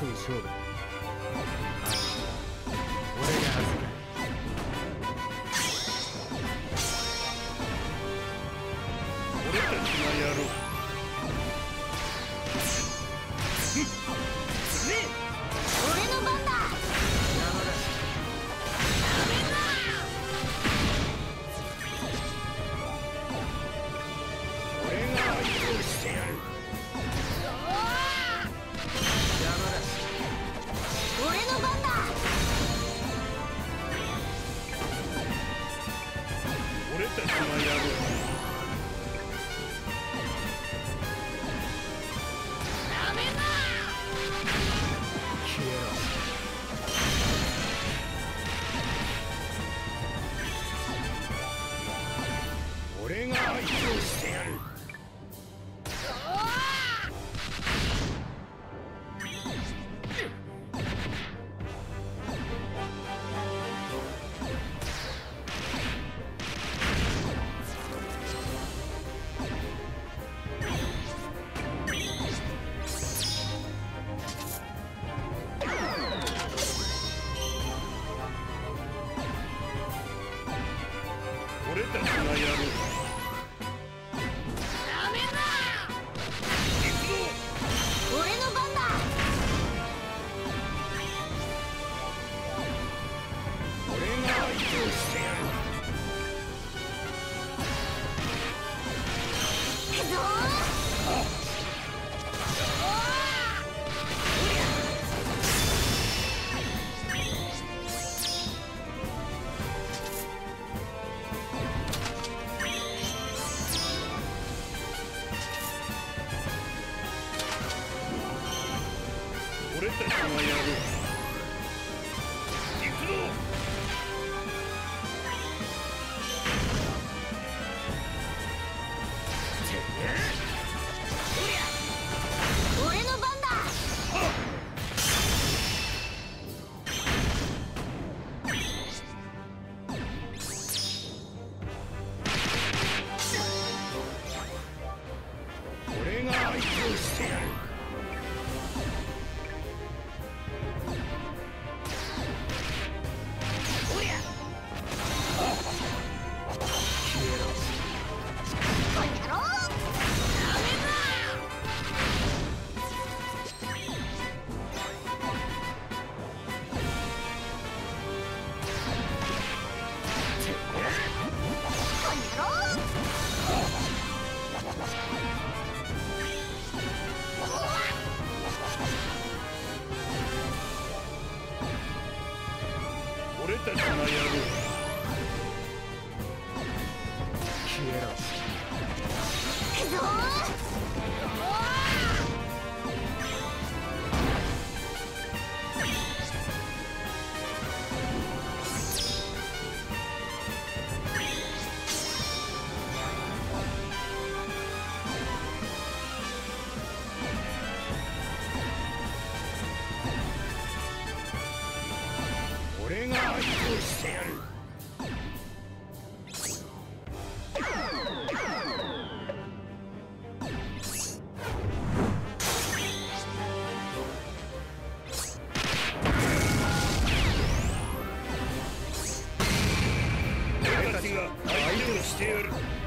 争う勝負だ。俺が預かる。 俺たちがやろう。 俺の番だ。 俺が相手をしてやる。 俺の番だ。 俺たちがやろう。俺が相手をしてやる。俺たちがやろう。 俺の番だ。 俺が相手をしてやる。 行くぞ俺たちがやろう。行くぞ。 俺の番だ。 俺が相手をしてやる。俺たちがやろう。 消えろ。 行くぞ俺が相手をしてやる。俺たちが相手をしてやる。